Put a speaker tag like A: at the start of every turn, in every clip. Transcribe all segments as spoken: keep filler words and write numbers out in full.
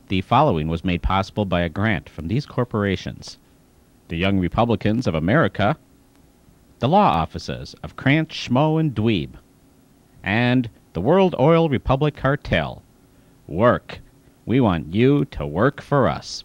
A: The following was made possible by a grant from these corporations: the Young Republicans of America, the law offices of Krantz, Schmo, and Dweeb, and the World Oil Republic Cartel. Work. We want you to work for us.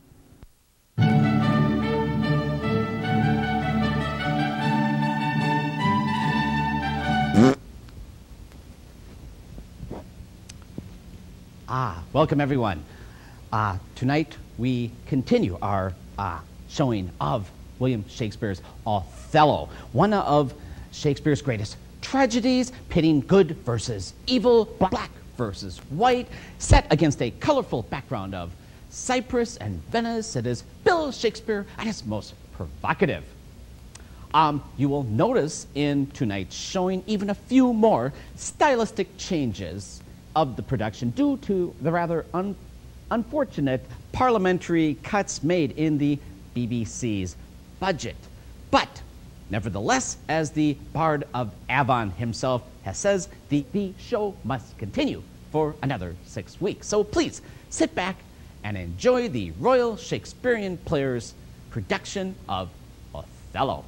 B: Ah, welcome everyone. Uh, tonight we continue our uh, showing of William Shakespeare's Othello, one of Shakespeare's greatest tragedies, pitting good versus evil, black versus white, set against a colorful background of Cyprus and Venice. It is Bill Shakespeare at his most provocative. Um, you will notice in tonight's showing even a few more stylistic changes of the production due to the rather un unfortunate parliamentary cuts made in the B B C's budget. But nevertheless, as the Bard of Avon himself has says, the, the show must continue for another six weeks. So please sit back and enjoy the Royal Shakespearean Players production of Othello.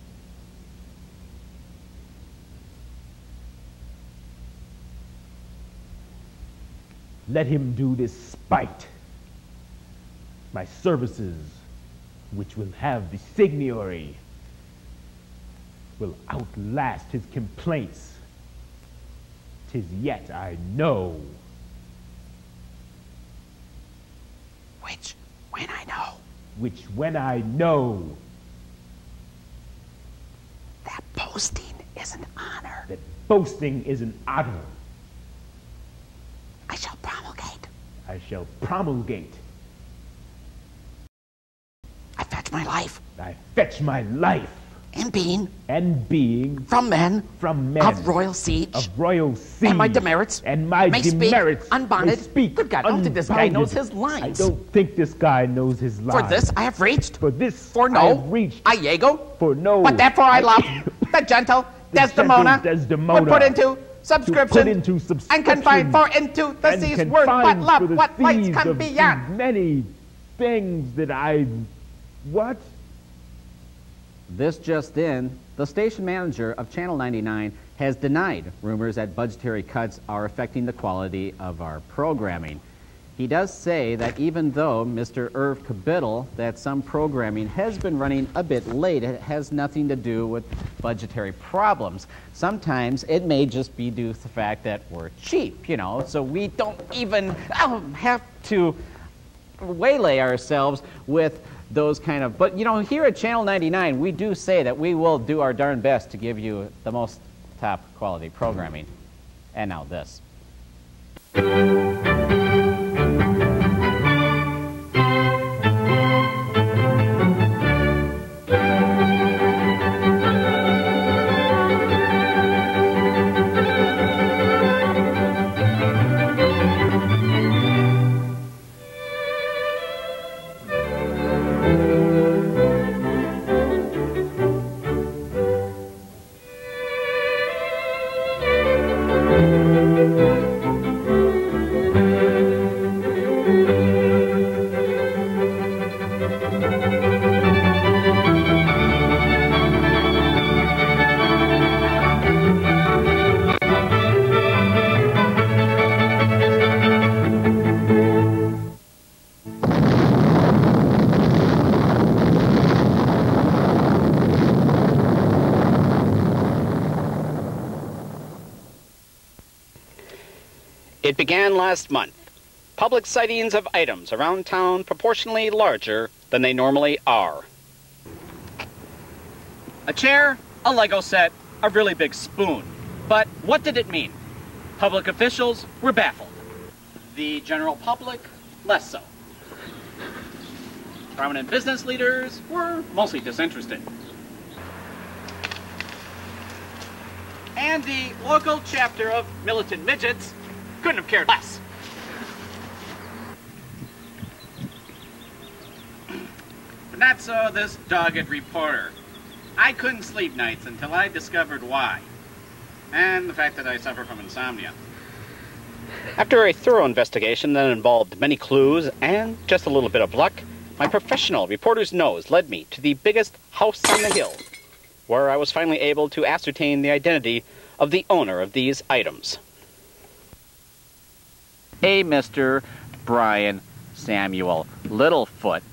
C: Let him do this spite. My services, which will have the seigniory, will outlast his complaints. 'Tis yet I know.
B: Which, when I know.
C: Which when I know.
B: That boasting is an honor.
C: That boasting is an honor.
B: I shall promulgate.
C: I shall promulgate.
B: I fetch my life.
C: I fetch my life.
B: And being.
C: And being.
B: From men.
C: From men.
B: Of royal siege.
C: Of royal siege.
B: And my demerits.
C: And my
B: may
C: demerits.
B: Speak unbonded.
C: May speak
B: Good God, I don't think this guy knows his lines.
C: I don't think this guy knows his lines.
B: For this I have reached.
C: For this
B: For no.
C: I have reached.
B: Iago.
C: For no.
B: But therefore I love the gentle
C: the
B: Desdemona.
C: Gentle Desdemona.
B: Would put into subscription,
C: put into subscription
B: and confined for into the
C: and
B: sea's word, but love, what lights come beyond.
C: Many things that I, what?
A: This just in, the station manager of Channel ninety-nine has denied rumors that budgetary cuts are affecting the quality of our programming. He does say that even though Mister Irv Kabittel, that some programming has been running a bit late, it has nothing to do with budgetary problems. Sometimes it may just be due to the fact that we're cheap, you know, so we don't even um, have to waylay ourselves with those kind of, but you know, here at Channel ninety-nine, we do say that we will do our darn best to give you the most top quality programming. And now this.
D: It began last month. Public sightings of items around town proportionally larger than they normally are. A chair, a Lego set, a really big spoon. But what did it mean? Public officials were baffled. The general public, less so. Prominent business leaders were mostly disinterested. And the local chapter of Militant Midgets couldn't have cared less. But not so this dogged reporter. I couldn't sleep nights until I discovered why. And the fact that I suffer from insomnia. After a thorough investigation that involved many clues and just a little bit of luck, my professional reporter's nose led me to the biggest house on the hill, where I was finally able to ascertain the identity of the owner of these items. A Mister Brian Samuel Littlefoot.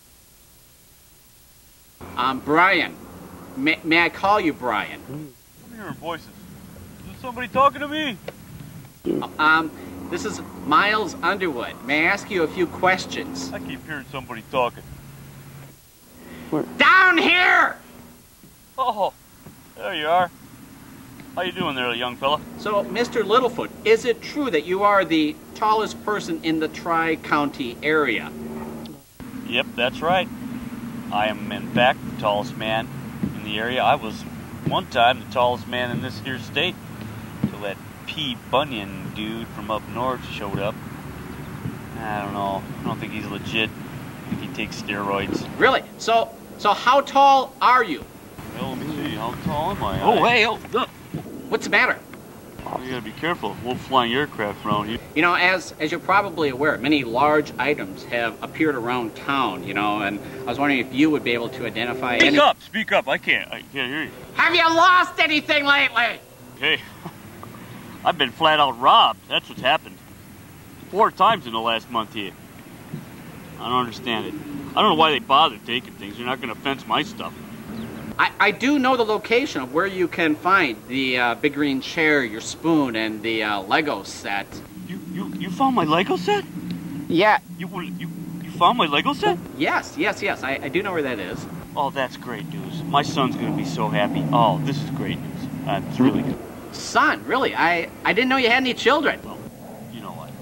D: Um, Brian. May, may I call you Brian?
E: I'm hearing voices. Is there somebody talking to me?
D: Um, this is Miles Underwood. May I ask you a few questions?
E: I keep hearing somebody talking.
D: Where? Down here!
E: Oh, there you are. How you doing there, young fella?
D: So, Mister Littlefoot, is it true that you are the tallest person in the Tri-County area?
E: Yep, that's right. I am, in fact, the tallest man in the area. I was, one time, the tallest man in this here state, till that P. Bunyan dude from up north showed up. I don't know. I don't think he's legit. I think he takes steroids.
D: Really? So, so how tall are you?
E: Well, let me see. How tall am I?
D: Oh,
E: I...
D: hey, oh, look. What's the matter?
E: You gotta be careful. Wolf flying aircraft around here.
D: You know, as as you're probably aware, many large items have appeared around town, you know, and I was wondering if you would be able to identify
E: Speak
D: any...
E: up! Speak up! I can't. I can't hear you.
D: Have you lost anything lately?
E: Hey, I've been flat out robbed. That's what's happened. Four times in the last month here. I don't understand it. I don't know why they bother taking things. They're not gonna fence my stuff.
D: I, I do know the location of where you can find the uh, big green chair, your spoon, and the uh, Lego set.
E: You you you found my Lego set?
D: Yeah.
E: You you you found my Lego set?
D: Yes, yes, yes. I, I do know where that is.
E: Oh, that's great news. My son's gonna be so happy. Oh, this is great news. Uh, it's really good.
D: Son, really? I I didn't know you had any children.
E: Well, you know what?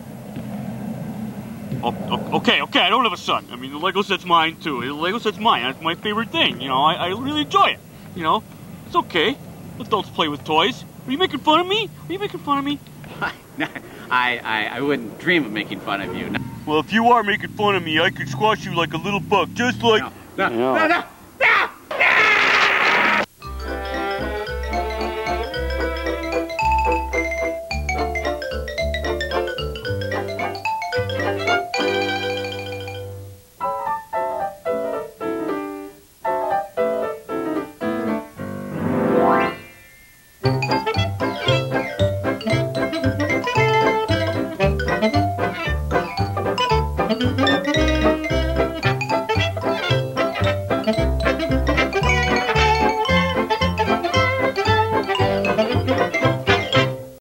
E: Oh, okay, okay. I don't have a son. I mean, the Lego set's mine too. The Lego set's mine. That's my favorite thing. You know, I, I really enjoy it. You know, it's okay. Adults play with toys. Are you making fun of me? Are you making fun of me?
D: I, I I wouldn't dream of making fun of you. No.
E: Well, if you are making fun of me, I could squash you like a little bug, just like...
D: No, no, no, no.